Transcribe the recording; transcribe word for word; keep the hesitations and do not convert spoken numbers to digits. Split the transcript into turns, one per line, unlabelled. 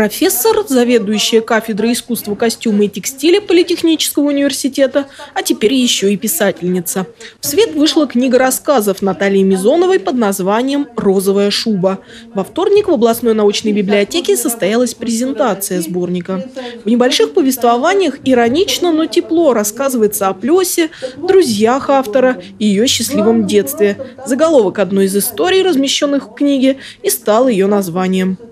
Профессор, заведующая кафедрой искусства костюма и текстиля Политехнического университета, а теперь еще и писательница. В свет вышла книга рассказов Натальи Мизоновой под названием «Розовая шуба». Во вторник в областной научной библиотеке состоялась презентация сборника. В небольших повествованиях иронично, но тепло рассказывается о Плесе, друзьях автора и ее счастливом детстве. Заголовок одной из историй, размещенных в книге, и стал ее названием.